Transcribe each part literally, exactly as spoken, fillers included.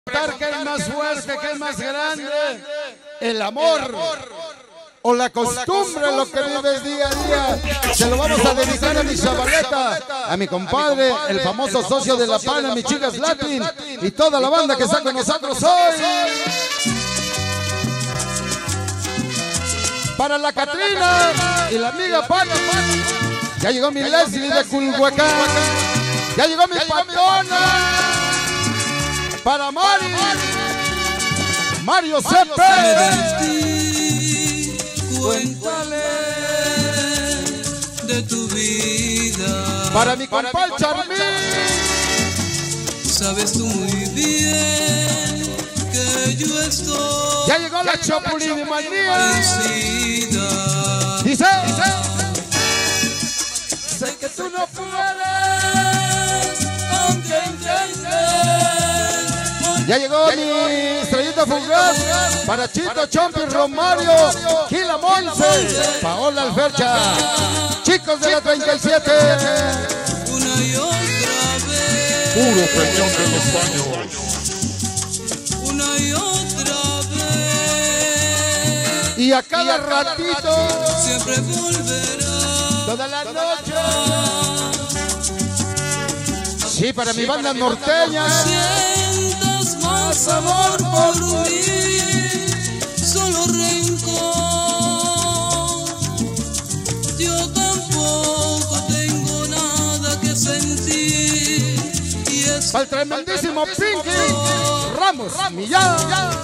¿Qué es más fuerte, qué es más grande? El amor o la costumbre, lo que vives día a día. Se lo vamos a dedicar a mi chavaleta, a mi compadre, el famoso socio de La Pana, mi Chicas Latin, y toda la banda que está con nosotros hoy. Para la Catrina y la amiga Pati. Ya llegó mi Leslie de Culhuacán. Ya llegó mi Patona. Para Mari, Mario Cepeda. Cuéntale de tu vida. Para mi compa el Charmín. Sabes tú muy bien que yo estoy. Ya llegó la Chapulín manía. Dice, dice, sé que tú no puedes, aunque intentes. Ya llegó mi estrellita fugaz para Chito, Chompi, Romario, Gila Monse, Paola Alfercha, chicos de la treinta y siete. Una y otra vez. Puro peñón de los baños. Una y otra vez. Y a cada ratito, siempre volverá. toda la noche. Sí, para mi banda norteña. Más amor por mí, solo rencor. Yo tampoco tengo nada que sentir. Y es para el tremendísimo Pinky Ramos Millán.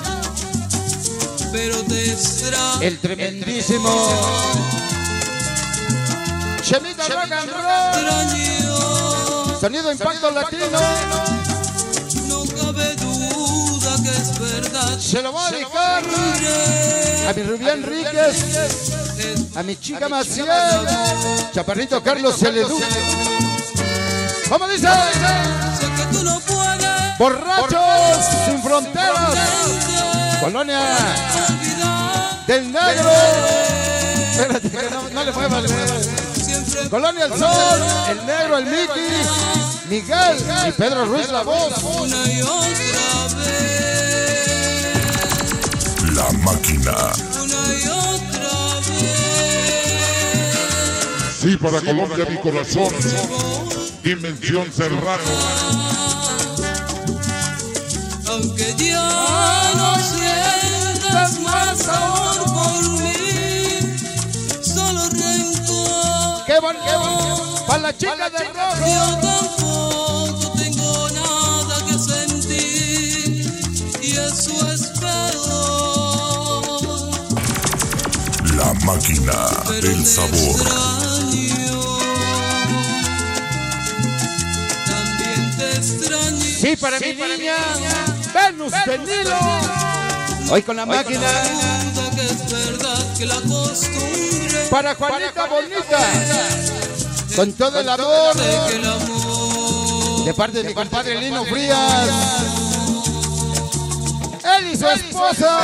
Pero te extraño. El tremendísimo Chemita Rock and Roll. Sonido Impacto Latino. No cabe duda que es verdad. Se lo voy a dedicar a mi Rubí Enríquez, a mi chica Maciel, Chaparrito Carlos Celedú. ¿Cómo dice? Sé que tú no puedes. Borrachos sin fronteras. Colonia del Negro. Espérate, que no, no le muevas, le muevas. Colonia El Sol, El Negro, el Mickey, Miguel y Pedro Ruiz la voz. Una y otra vez. La Máquina. Una y otra vez. Sí, para Colombia mi corazón. Dimensión Serrano. Aunque ya no sientas más amor por mí, solo rencor. ¡Qué bon, qué bon! ¡Para la chica del rojo! Yo tampoco tengo nada que sentir, y eso espero. La Máquina del Sabor. También te extraño. Sí, para mi niña Venus Benilo. Hoy con la máquina. Que es verdad que la costumbre. Para Juanita Bonita. Con todo el amor. De parte de mi compadre Lino Frías. Él y su esposa.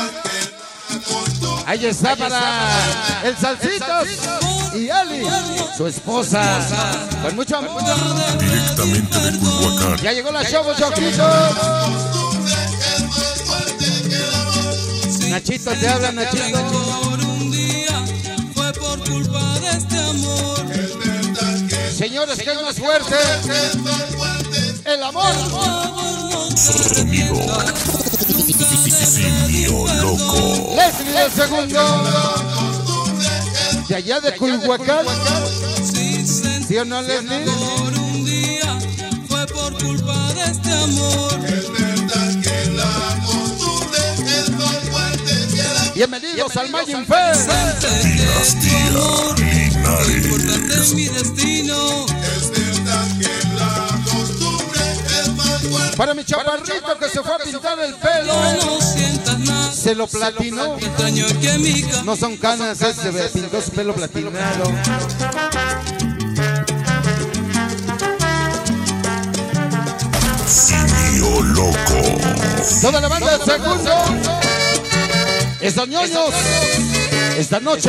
Ahí está para el Salsitos. Y Eli, su esposa. Con mucho amor. Directamente de Culhuacán. Ya llegó la Choco Choquito. Nachito, te habla Nachito. Por un día fue por culpa de este amor. Señores, ¿qué es más fuerte? El amor. Sonido. Simio Loco. Leslie el segundo. De allá de Culhuacán. ¿Sí o no, Leslie? Por un día fue por culpa de este amor. Bienvenidos al Magic Fest. Dinastía Linares. Importante es mi destino. Para mi chaparrito que se fue a pintar el pelo. No sientas nada. Se lo platinó. Extraño que mi ca- No son canas, es se pintó su pelo platinado. Simio Loco. Toda la banda del segundo. Estos ñoños. Esta noche.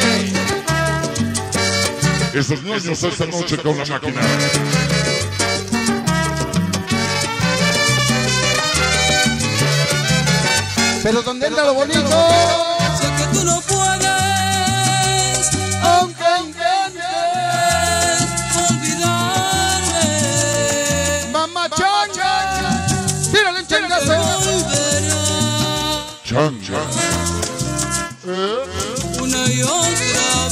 Esos niños esta noche con la máquina. Pero donde entra lo bonito, sé que tú no puedes, aunque intentes olvidarme. Mamá changa, tírale un changazo. Volverá Changa. una y otra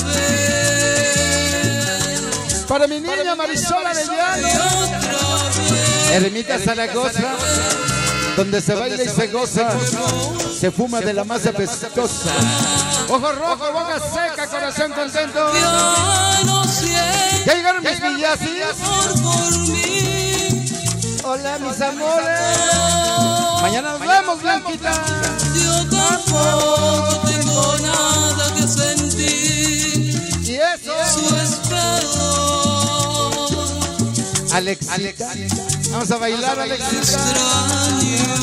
vez. Para mi niña Marisol Arellano, Ermita Zaragoza, donde se baila y se goza, se fuma de la masa pestosa. Ojo rojo, boca seca, corazón contento. Ya no siento Ya llegaron mis villasis. amor por mí. Hola mis amores. Mañana nos vemos, Blanquita. Yo tampoco tengo nada que sentir. Y eso, Su espero Alexita. Vamos a bailar, Alexita. extraño.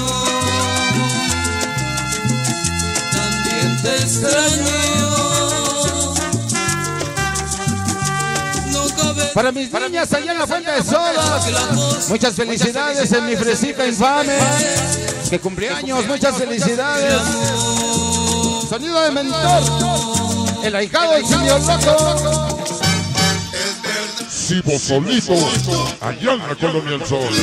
También te extraño. No cabe Para mis niñas allá en la Fuente de Sodas, muchas felicidades en mi fresita infame, que cumpleaños, muchas felicidades. Sonido de mentor, el ahijado del simio loco. Sibo solito, allá en la Colonia El Sol.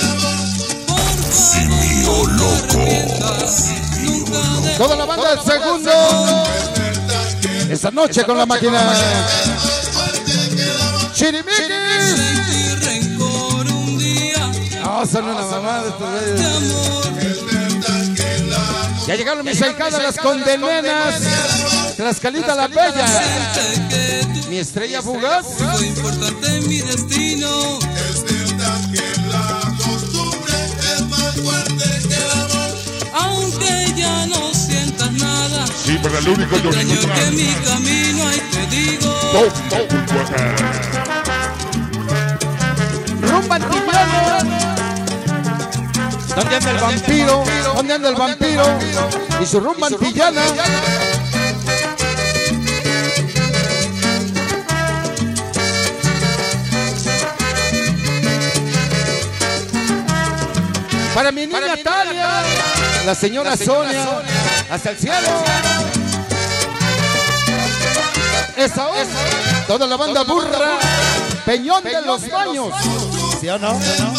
Simio loco. Toda la banda del segundo, esta noche con la máquina. Chirimiquis. Sentí rencor un día No, son una mamada estos de güeyes. amor. Ya llegaron mis ahijadas, las condenenas. Tlaxcalita la Bella, Sé que tú mi estrella fugaz. fue importante en mi destino. Aunque ya no sientas nada, Sí, pero el único yo extraño que en mi camino ahí te digo. Rumba antillana. ¿Dónde anda el vampiro? ¿Dónde anda el vampiro? Y su rumba antillana. Para mi niña Talia, la señora Sonia, hasta el cielo. Esa es toda la banda burra, Peñón de los Baños. ¿Sí o no?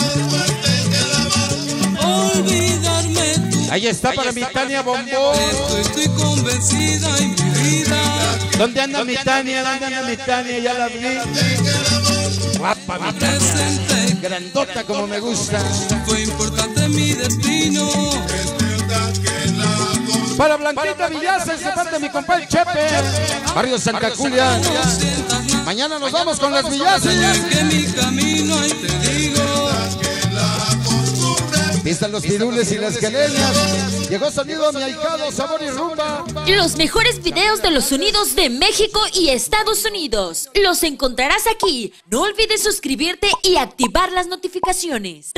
Olvidarme tú. Ahí está para mi Tania Bombón. Esto estoy convencida en mi vida. ¿Dónde anda mi Tania? ¿Dónde anda mi Tania? Ya la vi. Guapa mi Tania. Presente Grandota como me gusta. fue importante en mi destino. Para Blanquita Villases, de parte de mi compadre Chepe, Barrio Santa Julia. No sientas nada, Mañana nos vamos con las Villases. que en mi camino ahí te digo. Pistan los pirules y las querellas. Llegó sonido mi ahijado, sabor y rumba. Los mejores videos de los sonidos de México y Estados Unidos los encontrarás aquí. No olvides suscribirte y activar las notificaciones.